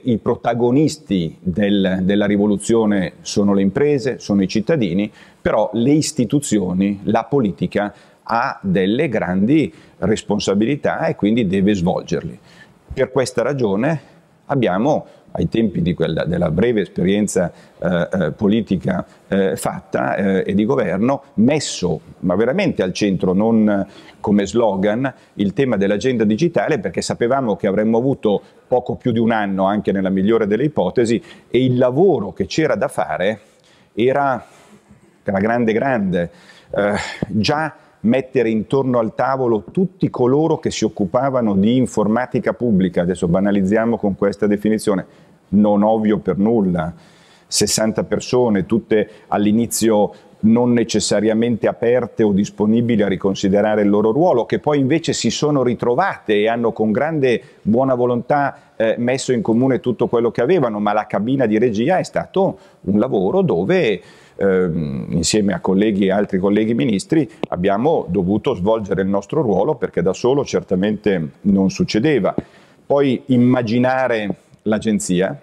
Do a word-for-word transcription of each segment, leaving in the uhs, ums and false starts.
I protagonisti del, della rivoluzione sono le imprese, sono i cittadini, però le istituzioni, la politica ha delle grandi responsabilità e quindi deve svolgerli. Per questa ragione abbiamo, ai tempi di quella, della breve esperienza eh, eh, politica eh, fatta eh, e di governo, messo, ma veramente al centro, non come slogan, il tema dell'agenda digitale, perché sapevamo che avremmo avuto poco più di un anno, anche nella migliore delle ipotesi, e il lavoro che c'era da fare era, era grande grande, eh, già mettere intorno al tavolo tutti coloro che si occupavano di informatica pubblica, adesso banalizziamo con questa definizione, non ovvio per nulla, sessanta persone, tutte all'inizio non necessariamente aperte o disponibili a riconsiderare il loro ruolo, che poi invece si sono ritrovate e hanno con grande buona volontà eh, messo in comune tutto quello che avevano, ma la cabina di regia è stato un lavoro dove eh, insieme a colleghi e altri colleghi ministri abbiamo dovuto svolgere il nostro ruolo, perché da solo certamente non succedeva. Poi immaginare l'agenzia,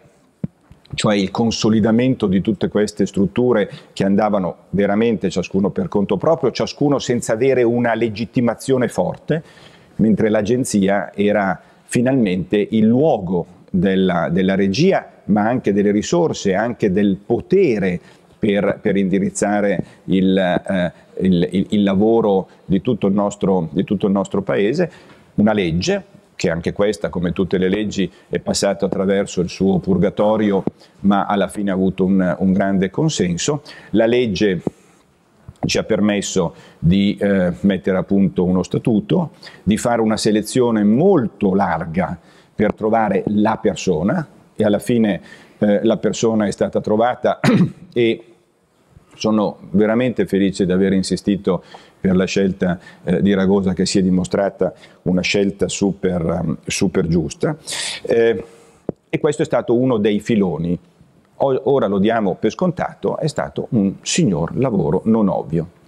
cioè il consolidamento di tutte queste strutture che andavano veramente ciascuno per conto proprio, ciascuno senza avere una legittimazione forte, mentre l'agenzia era finalmente il luogo della, della regia, ma anche delle risorse, anche del potere per, per indirizzare il, eh, il, il, il lavoro di tutto il nostro, di tutto il nostro Paese. Una legge che anche questa, come tutte le leggi, è passata attraverso il suo purgatorio, ma alla fine ha avuto un, un grande consenso. La legge ci ha permesso di eh, mettere a punto uno statuto, di fare una selezione molto larga per trovare la persona, e alla fine eh, la persona è stata trovata e sono veramente felice di aver insistito per la scelta eh, di Ragosa, che si è dimostrata una scelta super, um, super giusta. Eh, e questo è stato uno dei filoni. O, ora lo diamo per scontato, è stato un signor lavoro non ovvio.